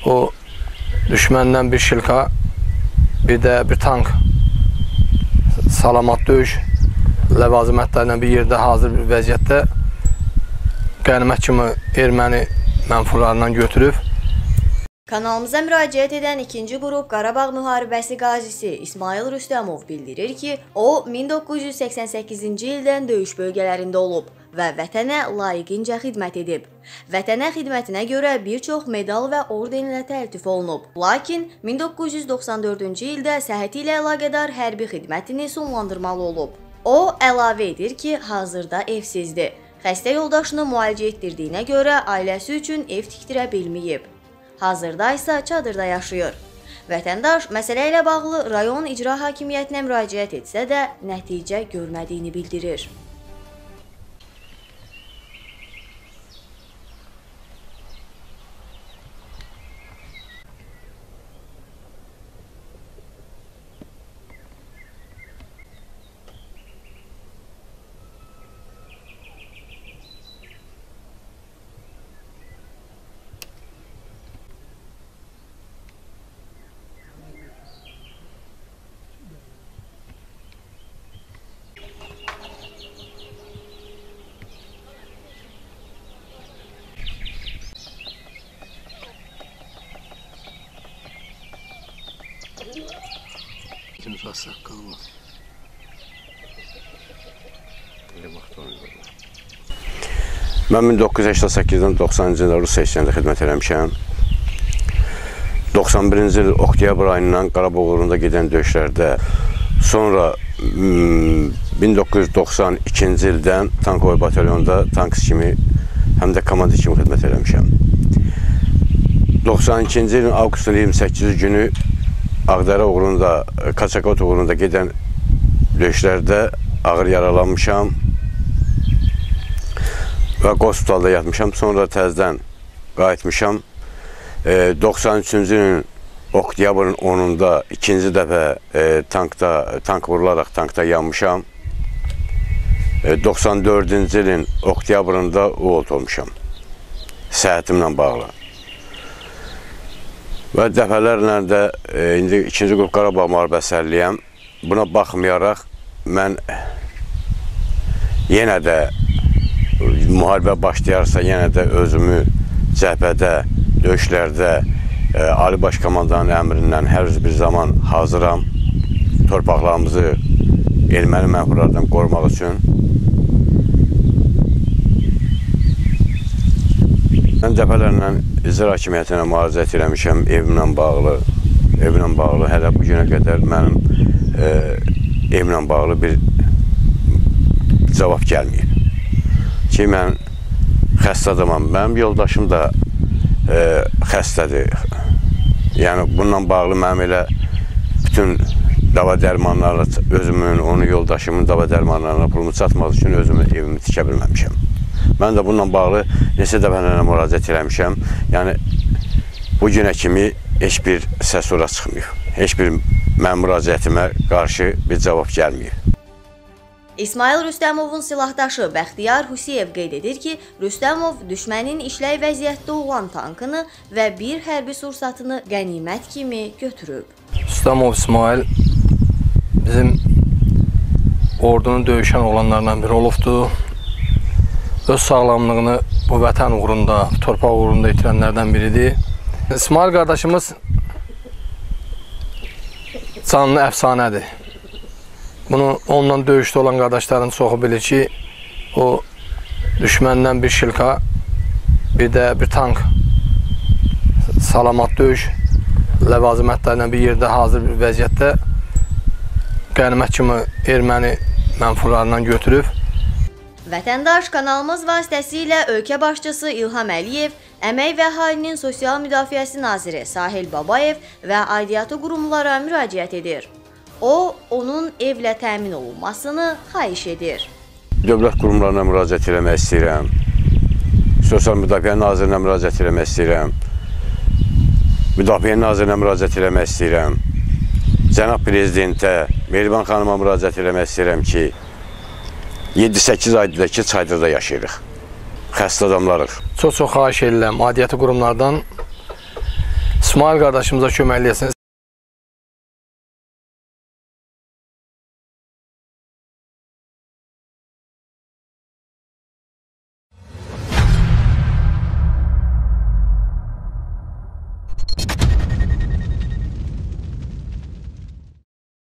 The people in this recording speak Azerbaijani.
o düşməndən bir şilka, bir də bir tank salamat döyüş ləvazimətlərlə bir yerdə hazır bir vəziyyətdə qənimət kimi erməni mənfurlarından götürüb. Kanalımıza müraciət edən ikinci qrup Qarabağ müharibəsi qazisi İsmail Rüstəmov bildirir ki, o 1988-ci ildən döyüş bölgələrində olub və vətənə layiqincə xidmət edib. Vətənə xidmətinə görə bir çox medal və ordenlə təltif olunub. Lakin 1994-cü ildə səhhəti ilə əlaqədar hərbi xidmətini sonlandırmalı olub. O əlavə edir ki, hazırda evsizdir. Xəstə yoldaşını müalicə etdirdiyinə görə ailəsi üçün ev tikdirə bilməyib. Hazırda isə çadırda yaşayır. Vətəndaş məsələ ilə bağlı rayon icra hakimiyyətinə müraciət etsə də nəticə görmədiyini bildirir. Mən 1988-dən 90-cı ildə Rus seçkiyində xidmət eləmişəm. 91-ci il oktyabr ayından Qarabağ uğrunda gedən döyüşlərdə, sonra 1992-ci ildən Tankoy batalyonunda tankist kimi, həm də komandir kimi xidmət eləmişəm. 92-ci ilin avqustun 28-ci günü Ağdərə uğrunda, Kaçakot uğrunda gedən döyüşlərdə ağır yaralanmışam və hospitalda yatmışam. Sonra təzədən qayıtmışam. 93-cü ilin oktyabrın 10-unda ikinci dəfə tank vurularaq tankda yanmışam. 94-cü ilin oktyabrında uğult olmuşam, səhhətimlə bağlı. Və dəfələrlə də indi ikinci qrup Qarabağ müharibəsi əliyəm. Buna baxmayaraq mən yenə də müharibə başlayarsa yenə də özümü cəbhədə, döyüşlərdə Ali Baş Komandanın əmrindən hər bir zaman hazıram. Torpaqlarımızı erməni mənfurlardan qorumaq üçün. Mən dəfələrlə icra hakimiyyətinə müraciət eləmişəm evimlə bağlı. Hələ bu günə qədər mənim evimlə bağlı bir cavab gəlməyib. Ki, mən xəstə adamam, mənim yoldaşım da xəstədir. Yəni, bununla bağlı mənim elə bütün dava dərmanlarla özümün, onun yoldaşımın dava dərmanlarına pulumu çatmaq üçün özümü evimi tikə bilməmişəm. Mən də bununla bağlı neçə dəfələrlə müraciət eləmişəm. Yəni, bu günə kimi heç bir səs ora çıxmıyor. Heç bir mənim müraciətimə qarşı bir cavab gəlməyib. İsmail Rüstəmovun silahdaşı Bəxtiyar Husiyev qeyd edir ki, Rüstəmov düşmənin işləy vəziyyətdə olan tankını və bir hərbi sursatını qənimət kimi götürüb. Rüstəmov İsmail bizim ordunun döyüşən olanlarından biri olubdur. Öz sağlamlığını bu vətən uğrunda, torpaq uğrunda itirənlərdən biridir. İsmail qardaşımız canlı əfsanədir. Bunu onunla döyüşdə olan qardaşların çoxu bilir ki, o düşməndən bir şilka, bir də bir tank salamat döyüş ləvazimətlərlə bir yerdə hazır bir vəziyyətdə qənimət kimi erməni mənfurlarından götürüb. Vətəndaş kanalımız vasitəsilə ölkə başçısı İlham Əliyev, Əmək və Əhalinin Sosial Müdafiəsi Naziri Sahil Babayev və aidiyyatı qurumlara müraciət edir. O, onun evlə təmin olunmasını xahiş edir. Dövlət qurumlarına müraciət eləmək istəyirəm. Sosial Müdafiə Nazirinə müraciət eləmək istəyirəm. Müdafiə Nazirinə müraciət eləmək istəyirəm. Cənab Prezidentə, Mehriban xanıma müraciət eləmək istəyirəm ki, 7-8 aydır ki, çadırda yaşayırıq. Xəstə adamlarıq. Çox xahiş edirəm aidiyyatı qurumlardan İsmail qardaşımıza kömək eləyəsiniz.